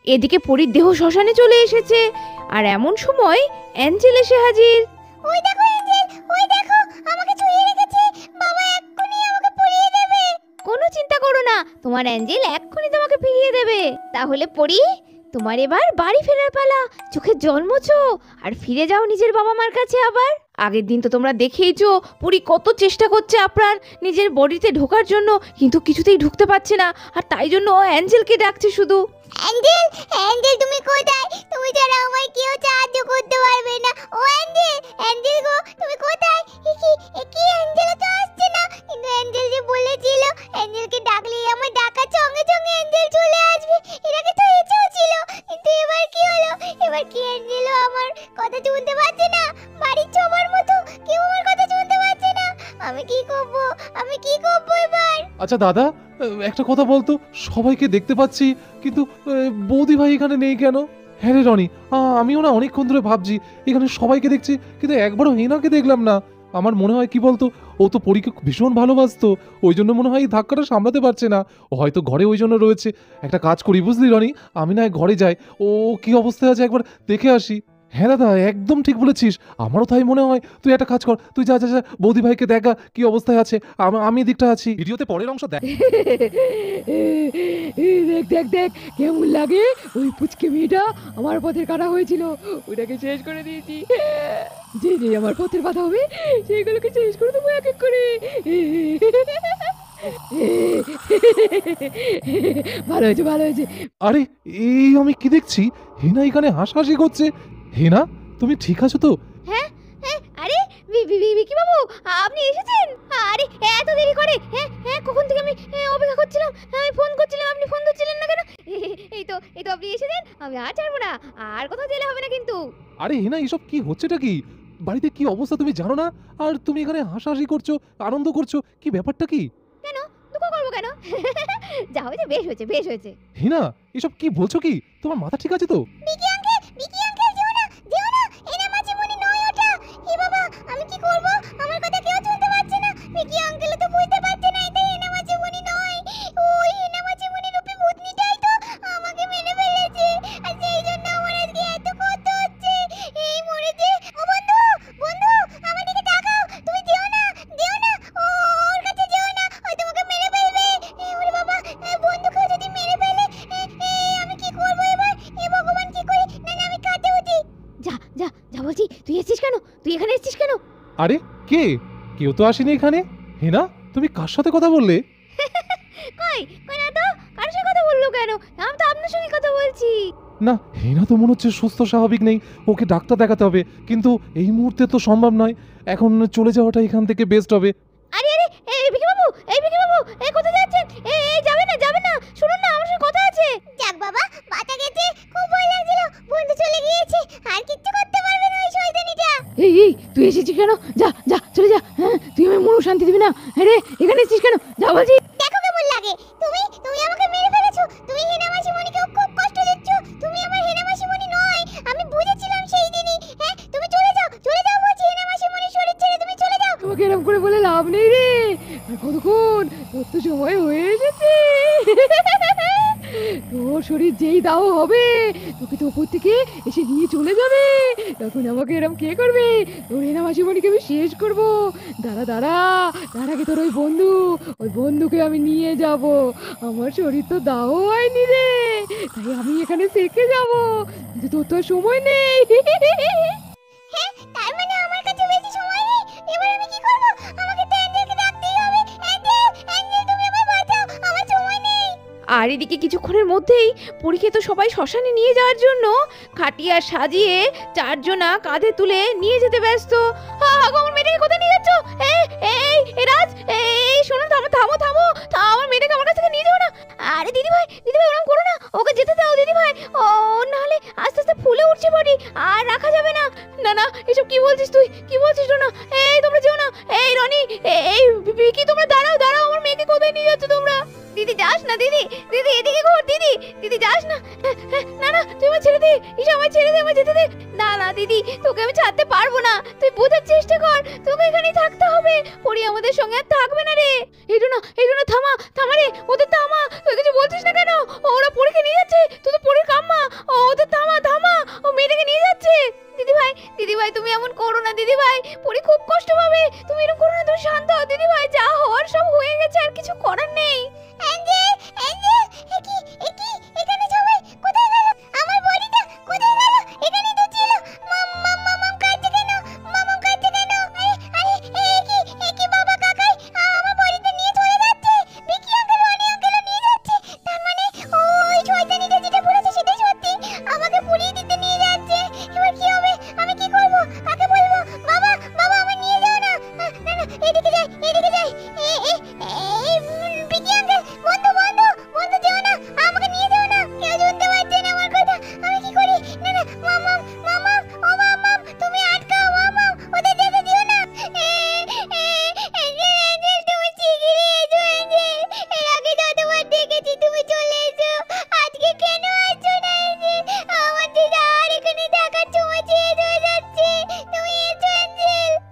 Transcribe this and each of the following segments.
এদিকে পরীর দেহ শ্মশানে চলে এসেছে, আর এমন সময় অ্যাঞ্জেল এসে হাজির। ওই দেখো অ্যাঞ্জেল, ওই দেখো আমাকে ছুঁয়ে রেখেছে, বাবা এক্ষুনি আমাকে পুড়িয়ে দেবে। কোনো চিন্তা করো না, তোমার অ্যাঞ্জেল এক্ষুনি তোমাকে ফিরিয়ে দেবে। তাহলে পরী, তোমার এবার বাড়ি ফেরার পালা। চোখে জল মোছো আর ফিরে যাও নিজের বাবা মার কাছে। আবার আগের দিন তো তোমরা দেখেইছো পরী কত চেষ্টা করছে আপ্রাণ নিজের বডিতে ঢোকার জন্য, কিন্তু কিছুতেই ঢুকতে পারছে না, আর তাই জন্য ও অ্যাঞ্জেলকে ডাকছে শুধু। অ্যাঞ্জেল, অ্যাঞ্জেল তুমি কোথায়? তুমি ছাড়া আমায় কেউ সাহায্য করতে পারবে না। ও অ্যাঞ্জেল, অ্যাঞ্জেল গো তুমি কোথায়? কি অ্যাঞ্জেল তো আসছে না, কিন্তু অ্যাঞ্জেল যে বলেছিল অ্যাঞ্জেলকে ডাকলেই আমার ডাকার সঙ্গে সঙ্গে অ্যাঞ্জেল চলে আসবে, এটাকে তো ইচ্ছেও ছিল, কিন্তু এবার কি হলো? এবার কি অ্যাঞ্জেলও আমার কথা শুনতে পাচ্ছে না? বাড়ির সবার মতো কেউ আমার কথা শুনতে পাচ্ছে না। আমি কি করব? আমি কি করব এবার? আচ্ছা দাদা, একটা কথা বলতো, সবাইকে দেখতে পাচ্ছি কিন্তু বৌদি ভাই এখানে নেই কেন? হ্যাঁ রে রনি, আমিও না অনেকক্ষণ ধরে ভাবছি, এখানে সবাইকে দেখছি কিন্তু একবারও হেনাকে দেখলাম না। আমার মনে হয় কি বলতো, ও তো পরীকে ভীষণ ভালোবাসতো, ওই জন্য মনে হয় এই ধাক্কাটা সামলাতে পারছে না, ও হয়তো ঘরে ওই জন্য রয়েছে। একটা কাজ করি বুঝলি রনি, আমি না ঘরে যাই, ও কি অবস্থায় আছে একবার দেখে আসি। হ্যাঁ দাদা, একদম ঠিক বলেছিস, আমারও তাই মনে হয়। তুই একটা কাজ কর, তুই যা যা যা বৌদি ভাইকে দেখা কি অবস্থায় আছে, আমি এদিকটা আছি। ভিডিওতে পরের অংশ দেখ। দেখ দেখ দেখ কেমন লাগে ওই পুচকে মেয়েটা আমার পথের কাটা হয়েছিল, ওটাকে শেষ করে দিয়েছি। যে যে আমার পথের বাধা হবে সেগুলোকে শেষ করে দেবো এক এক করে। ভালো হয়েছে, ভালো হয়েছে। আরে এই আমি কি দেখছি, হেনা এখানে হাসাহাসি করছে। হেনা, তুমি ঠিক আছো তো? হ্যাঁ হ্যাঁ, আরে বিকি বাবু, আপনি এসেছেন? আরে এত দেরি করে? হ্যাঁ হ্যাঁ, কখন থেকে আমি অপেক্ষা করছিলাম, আমি ফোন করছিলাম, আপনি ফোন ধরছিলেন না কেন? এই তো আপনি এসেছেন, আমি আর ছাড়বো না, আর কোথাও গেলে হবে না কিন্তু। আরে হেনা, এসব কি হচ্ছেটা কি? বাড়িতে কি অবস্থা তুমি জানো না? আর তুমি এখানে হাসাহাসি করছো, আনন্দ করছো, কি ব্যাপারটা কি? কেন দুঃখ করবো কেন? যা হয়েছে বেশ হয়েছে, বেশ হয়েছে। হেনা, এসব কি বলছো কি? তোমার মাথা ঠিক আছে তো? বিকি আঙ্কেল, বিকি আঙ্কেল যেও না, যেও না, এনা মাঝিমণি নয় ওটা। এ বাবা, আমি কি করব? আমার কথা কেউ শুনতে পাচ্ছে না। বিকি আঙ্কেল তো বুঝতে পারছে না এটা এনা মাঝিমণি নয়। ওই এনা মাঝিমণি রূপী ভূতনিটাই তো আমাকে মেরে ফেলেছে, আর সেই জন্য আমার আজকে এত কষ্ট হচ্ছে। এই মরেছে। ও বন্ধু, বন্ধু আমার দিকে তাকাও, তুমি যেও না, যেও না, ওর কাছে যেও না, ও তোমাকে মেরে ফেলবে। ওরে বাবা, বন্ধুকে যদি মেরে ফেলে, আমি কি করব এবার? এ ভগবান, কি করি? না না, আমি কাঁদতে উঠি। যা যা যা বলছি, তুই এসেছিস কেন? তুই এখানে এসেছিস কেন? আরে কে? কেউ তো আসেনি এখানে। হেনা, তুমি কার সাথে কথা বললে? কই কই না তো, কার সাথে কথা বললো কেন? আমি তো আপনার সঙ্গে কথা বলছি। না, হেনা তো মনে হচ্ছে সুস্থ স্বাভাবিক নেই, ওকে ডাক্তার দেখাতে হবে, কিন্তু এই মুহূর্তে তো সম্ভব নয়, এখন চলে যাওয়াটা এখান থেকে বেস্ট হবে। আরে আরে, এই বিকি বাবু, এই বিকি বাবু, এই কোথায় যাচ্ছেন? এই যাবেন না, যাবেন না, শুনুন না, আমার সাথে কথা আছে। যাক বাবা, বাঁচা গেছে। খুব ভয় লাগছিল, বন্ধু চলে গিয়েছে, আর কিচ্ছু করতে পারবে না ওই শয়তানিটা। এই তুই এসেছিস কেন? যা যা চলে যা। হ্যাঁ, তুই আমার মনে শান্তি দিবি না। হ্যাঁ রে, এখানে এসেছিস কেন? যা বলছি। দেখো কেমন লাগে, তুমি তুমি আমাকে মেরে ফেলেছো, তুমি হেনা মাসিমণিকে খুব কষ্ট দিচ্ছ। তুমি আমার হেনা মাসিমণি নয়, আমি বুঝেছিলাম সেই দিনই। হ্যাঁ, তুমি চলে যাও, চলে যাও বলছি, হেনা মাসিমণির শরীর ছেড়ে তুমি চলে যাও। তোমাকে এরকম করে বলে লাভ নেই রে, আর কতক্ষণ, তোর তো সময় হয়ে এসেছে। তোর শরীর যেই দাও হবে, তোকে তো ওপর থেকে এসে নিয়ে চলে যাবে, তখন আমাকে এরম কে করবে? তোর হেনা মাসিমণিকে আমি শেষ করবো। দাঁড়া দাঁড়া, তার আগে তোর ওই বন্ধুকে আমি নিয়ে যাব। আমার শরীর তো দাও হয়নি রে, তাই আমি এখানে থেকে যাব, কিন্তু তোর তো আর সময় নেই। হ্যাঁ, তার মানে আমার কাছে বেশি সময় নেই। এবার আমি কি করব? আমাকে তো অ্যাঞ্জেলকে ডাকতেই হবে। অ্যাঞ্জেল, অ্যাঞ্জেল তুমি আমায় বাঁচাও, আমার সময় নেই। আর এদিকে কিছুক্ষণের মধ্যেই পরীকে তো সবাই শ্মশানে নিয়ে যাওয়ার জন্য খাটিয়া সাজিয়ে চারজনা কাঁধে তুলে নিয়ে যেতে ব্যস্ত। আমার মেয়েটাকে কোথায় নিয়ে যাচ্ছ? এই রাজ, এই শোনো, থামো থামো থামো, আমার মেয়েটাকে আমার কাছ থেকে নিয়ে যাও না। আরে দিদি ভাই ওরকম করো না, ওকে যেতে দাও দিদি ভাই, ও নাহলে আস্তে আস্তে ফুলে উঠছে বডি, আর রাখা যাবে না। না না, এসব কি বলছিস তুই, কি বলছিস না? এই তোমরা যেও না, এই রনি, এই বিকি, তোমরা দাঁড়াও দাঁড়াও, আমার মেয়েকে কোথায় নিয়ে যাচ্ছ তোমরা? দিদি যাস না, দিদি দিদি এদিকে ঘোর, দিদি দিদি যাস না। না না, তুই আমার ছেড়ে দে, ঈশা আমায় ছেড়ে দে, আমায় যেতে দে। না না দিদি, তোকে আমি ছাড়তে পারবো না, তুই বোঝার চেষ্টা কর, তোকে এখানেই থাকতে হবে, পরি আমাদের সঙ্গে আর থাকবে না রে। এই না, থামা থামা রে, ওদের থামা, তুই কিছু বলছিস না কেন? ওরা পরীকে নিয়ে যাচ্ছে, তুই তো পরীর কাম্মা,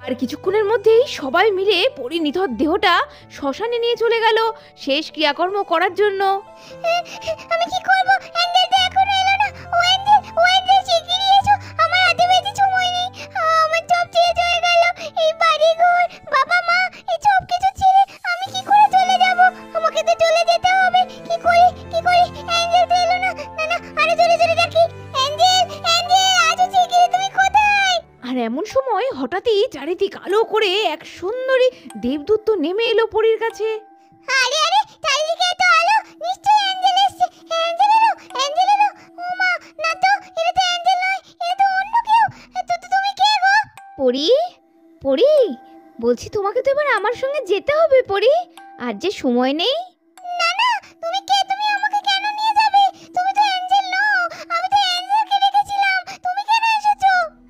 আর কিছুক্ষণের মধ্যেই সবাই মিলে পরি নিথর দেহটা শ্মশানে নিয়ে চলে গেল শেষ ক্রিয়াকর্ম করার জন্য। আমি কি করব? অ্যাঞ্জেল তো এখনো এলো না। ও অ্যাঞ্জেল শিগগিরই এসো, আমার হাতে বেশি সময় নেই। আমার সব শেষ হয়ে গেল, এই বাড়ি ঘর, বাবা মা, এই সব কিছু ছেড়ে আমি কি করে চলে যাব? আমাকে তো চলে যেতে হবে। কি করি? অ্যাঞ্জেল তো এলো না। না আরো জোরে জোরে ডাকি, অ্যাঞ্জেল আজ শিগগিরই তুমি কোথায়? আর এমন সময় হঠাৎই চারিদিক আলো করে এক সুন্দরী দেবদূত তো নেমে এলো পরীর কাছে। আরে চারিদিকে এত আলো, নিশ্চয়ই অ্যাঞ্জেল এসেছে। অ্যাঞ্জেল এলো। ও মা, না তো, এটা তো অ্যাঞ্জেল নয়, এটা তো অন্য কেউ। তুমি কে গো? পরি বলছি তোমাকে তো এবার আমার সঙ্গে যেতে হবে পরি, আর যে সময় নেই। না তুমি কে? তুমি আমাকে কেন নিয়ে যাবে? তুমি তো অ্যাঞ্জেল নও, আমি তো অ্যাঞ্জেলকে রেখেছিলাম। তুমি কেন এসেছো?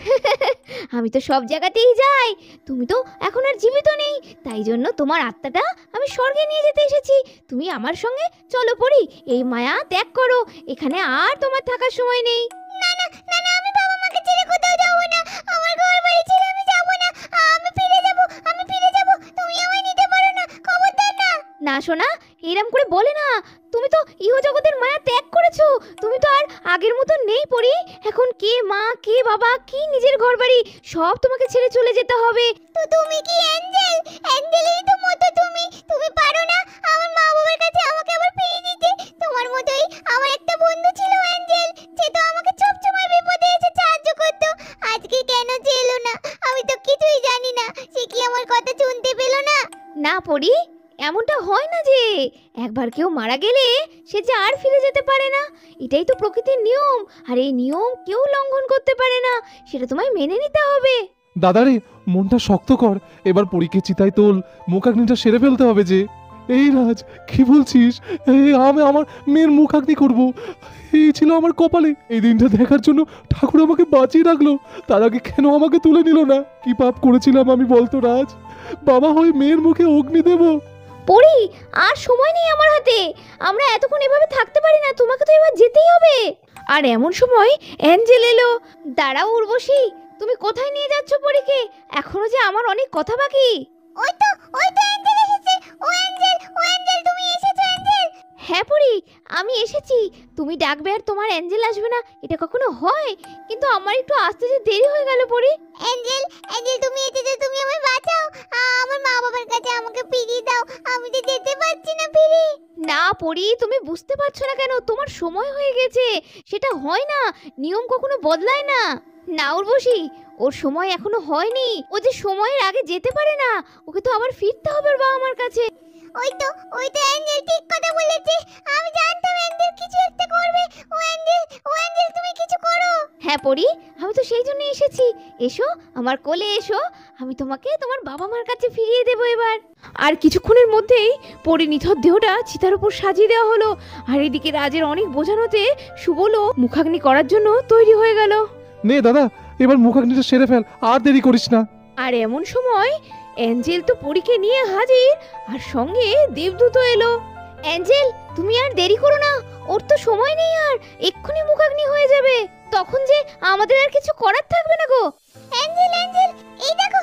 আমি তো সব জায়গাতেই যাই, তুমি তো এখন আর জীবিত নেই, তাই জন্য তোমার আত্মাটা আমি স্বর্গে নিয়ে যেতে এসেছি। তুমি আমার সঙ্গে চলো পরি, এই মায়া ত্যাগ করো, এখানে আর তোমার থাকার সময় নেই। না আমি বাবা মাকে ছেড়ে কোথাও যাব না। আমার ঘর বাড়ি ছেড়ে আমি যাব না। আমি ফিরে যাব। তুমি আমায় নিতে পারো না, খবরদার না। না শোনা, এরম করে বলে না, তুমি তো ইহজগতের মায়া ত্যাগ করেছো, তুমি তো আর আগের মতো নেই পরি। এখন কে মা কে বাবা কি নিজের ঘর বাড়ি সব তোমাকে ছেড়ে চলে যেতে হবে। তো তুমি কি অ্যাঞ্জেল? অ্যাঞ্জেলেরই তো মতো তুমি পারো না আমার মা বাবার কাছে আমাকে আবার ফিরিয়ে দিতে? তোমার মতোই আমার একটা বন্ধু ছিল অ্যাঞ্জেল, সে তো আমাকে সব সময় বিপদে এসে সাহায্য করতো। আজকে কেন যে এলো না আমি তো কিছুই জানি না। সে কি আমার কথা শুনতে পেল না? না পরি, এমনটা হয় না যে একবার কেউ মারা গেলে সে যে আর ফিরে যেতে পারে না, এটাই তো প্রকৃতির নিয়ম, আর এই নিয়ম কেউ লঙ্ঘন করতে পারে না, সেটা তোমায় মেনে নিতে হবে। দাদারে, মনটা শক্ত কর, এবার পরীকে চিতায় তোল, মুখাগ্নিটা সেরে ফেলতে হবে যে। এই রাজ, কি বলছিস? আমি আমার মেয়ের মুখাগ্নি করব, এই ছিল আমার কপালে। এই দিনটা দেখার জন্য ঠাকুর আমাকে বাঁচিয়ে রাখলো, তার আগে কেন আমাকে তুলে নিল না? কি পাপ করেছিলাম আমি বলতো রাজ? বাবা হয়ে মেয়ের মুখে অগ্নি দেব? পরি, আর সময় নেই আমার হাতে, আমরা এতক্ষণ এভাবে থাকতে পারি না, তোমাকে তো এবার যেতেই হবে। আর এমন সময় অ্যাঞ্জেল এলো। দাঁড়াও উর্বশী, তুমি কোথায় নিয়ে যাচ্ছ পরীকে? এখনো যে আমার অনেক কথা বাকি। ওই তো অ্যাঞ্জেল এসেছে। ও অ্যাঞ্জেল তুমি এসেছো অ্যাঞ্জেল? হ্যাঁ পরি, আমি এসেছি। তুমি ডাকবে আর তোমার অ্যাঞ্জেল আসবে না, এটা কখনো হয়? কিন্তু আমার একটু আসতে যে দেরি হয়ে গেল পরি। অ্যাঞ্জেল তুমি এসেছো, তুমি আমায় বাঁচাও। আমার মা বাবার কাছে আমাকে ফিরিয়ে দাও, আমি তো যেতে পারছি না ফিরে। না পরি, তুমি বুঝতে পারছো না কেন? তোমার সময় হয়ে গেছে, সেটা হয় না, নিয়ম কখনো বদলায় না। না উর্বশী, ওর সময় এখনো হয়নি, ও যে সময়ের আগে যেতে পারে না, ওকে তো আবার ফিরতে হবে ওর বাবা মার কাছে। ওই তো অ্যাঞ্জেল ঠিক কথা বলেছে। আমি জানতাম অ্যাঞ্জেল কিছু একটা করবে। ও অ্যাঞ্জেল তুমি কিছু করো। হ্যাঁ পরি, আমি তো সেই জন্য এসেছি। এসো আমার কোলে এসো, আমি তোমাকে তোমার বাবা মার কাছে ফিরিয়ে দেবো এবার। আর কিছুক্ষণের মধ্যেই পরি নিথর দেহটা চিতার উপর সাজিয়ে দেওয়া হলো, আর এদিকে রাজের অনেক বোঝানোতে সুবলও মুখাগ্নি করার জন্য তৈরি হয়ে গেল। নে দাদা, এবার মুখাগ্নিটা সেরে ফেল, আর দেরি করিস না। আর এমন সময় অ্যাঞ্জেল তো পরীকে নিয়ে হাজির, আর সঙ্গে দেবদূত এলো। অ্যাঞ্জেল, তুমি আর দেরি করো না, ওর তো সময় নেই, আর এক্ষুনি মুখাগ্নি হয়ে যাবে, তখন যে আমাদের আর কিছু করার থাকবে না গো। অ্যাঞ্জেল এই দেখো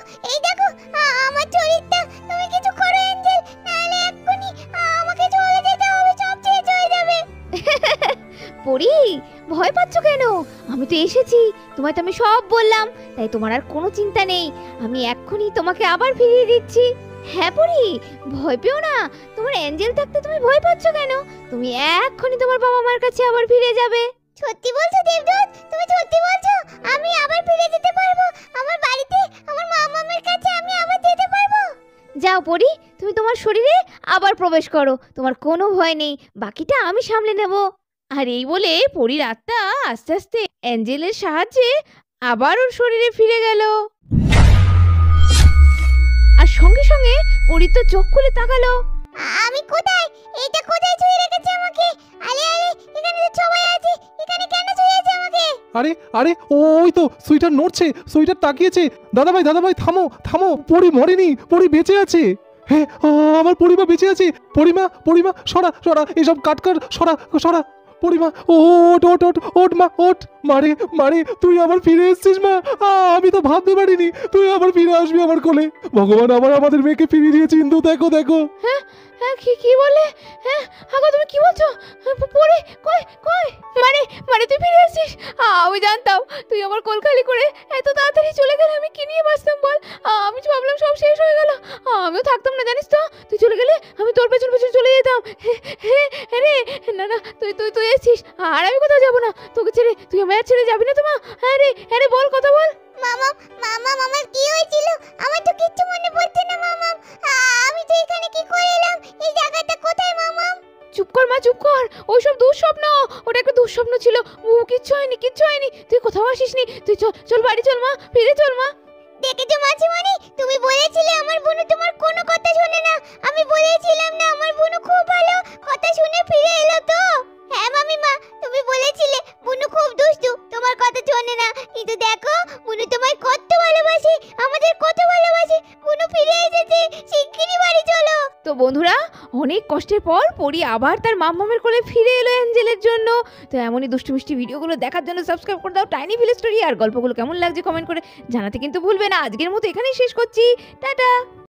আমার শরীরটা, তুমি কিছু করো অ্যাঞ্জেল, নাহলে এক্ষুনি আমাকে চলে যেতে হবে, সব শেষ হয়ে যাবে। পরি, ভয় পাচ্ছ কেন? আমি তো এসেছি, তোমায় তো আমি সব বললাম, তাই তোমার আর কোনো চিন্তা নেই, আমি এক্ষুনি তোমাকে আবার ফিরিয়ে দিচ্ছি। হ্যাঁ পরি, ভয় পেও না, তোমার অ্যাঞ্জেল থাকতে তুমি ভয় পাচ্ছ কেন? তুমি এক্ষুনি তোমার বাবা মার কাছে আবার ফিরে যাবে। সত্যি বলছো দেবদূত? তুমি সত্যি বলছো আমি আবার ফিরে যেতে পারবো আমার বাড়িতে, আমার মা মামার কাছে আমি আবার যেতে পারবো? যাও পরি, তুমি তোমার শরীরে আবার প্রবেশ করো, তোমার কোনো ভয় নেই, বাকিটা আমি সামলে নেব। আর এই বলে পরির আত্মা আস্তে আস্তে অ্যাঞ্জেলের সাহায্যে আবার ওর শরীরে ফিরে গেল। আর সঙ্গে সঙ্গে পরি তো চোখ খুলে তাকালো। আমি কোথায়? এটা কোথায় ছুঁয়ে রেখেছে আমাকে? আরে এখানে তো সবাই আছে, এখানে কেন ছুঁয়েছে আমাকে? আরে ওই তো সুইটার নড়ছে, সুইটার তাকিয়েছে। দাদাভাই থামো, পরি মরেনি, পরি বেঁচে আছে। হ্যাঁ, আমার পরিমা বেঁচে আছে। পরিমা সরা, এসব কাটকার সরা। পরিমা, ওট ওট ওট ওট মা ওট। মারে মারে, তুই আবার ফিরে এসেছিস মা। আমি তো ভাবতে পারিনি তুই আবার ফিরে আসবি আমার কোলে। ভগবান আবার আমাদের মেয়েকে ফিরিয়ে দিয়েছে ইন্দু, দেখো দেখো। হ্যাঁ কি বলে? হ্যাঁ আগো তুমি কি বলছো? পড়ে কই কই? মানে মানে তুই ফিরে এসেছিস? আমি জানতাম তুই আমার কোল খালি করে এত তাড়াতাড়ি চলে গেলে আমি কি নিয়ে বাঁচতাম বল? আমি তো ভাবলাম সব শেষ হয়ে গেল, আমিও থাকতাম না জানিস তো। তুই চলে গেলে আমি তোর পেছন পেছন চলে যেতাম। রে না না, তুই তুই তুই এসেছিস আর আমি কোথাও যাবো না তোকে ছেড়ে। তুই আমায় ছেড়ে যাবি না তো মা? হ্যাঁ রে বল, কথা বল। মামাম মামাম আমার কি হয়েছিল? আমার তো কিচ্ছু মনে পড়ছে না মামাম। আমি তো এখানে কি করে এলাম? এই জায়গাটা কোথায় মামাম? চুপ কর মা, চুপ কর। ওইসব দুঃস্বপ্ন, ওটা একটা দুঃস্বপ্ন ছিল। কিচ্ছু হয়নি, কিচ্ছু হয়নি। তুই কোথাও আসিসনি। তুই চল চল বাড়ি চল মা, ফিরে চল মা। দেখেছো মাঝিমণি, তুমি বলেছিলে আমার বোনু তোমার কোনো কথা শোনে না। আমি বলেছিলাম না আমার বোনু খুব ভালো, কথা শুনে ফিরে এলো তো। হ্যাঁ মামিমা, তুমি বলেছিলে বুনু খুব দুষ্টু, তোমার কথা শোনে না। কিন্তু দেখো বুনু তোমায় কত ভালোবাসে, আমাদের কত ভালোবাসে। বুনু ফিরে এসেছে, শিগগিরই বাড়ি চলো। তো বন্ধুরা, অনেক কষ্টের পর পরি আবার তার মাম্মামের কোলে ফিরে এলো অ্যাঞ্জেলের জন্য। তো এমনই দুষ্টু মিষ্টি ভিডিওগুলো দেখার জন্য সাবস্ক্রাইব করে দাও টাইনি ভিলেজ স্টোরি। আর গল্পগুলো কেমন লাগছে কমেন্ট করে জানাতে কিন্তু ভুলবে না। আজকের মতো এখানেই শেষ করছি, টাটা।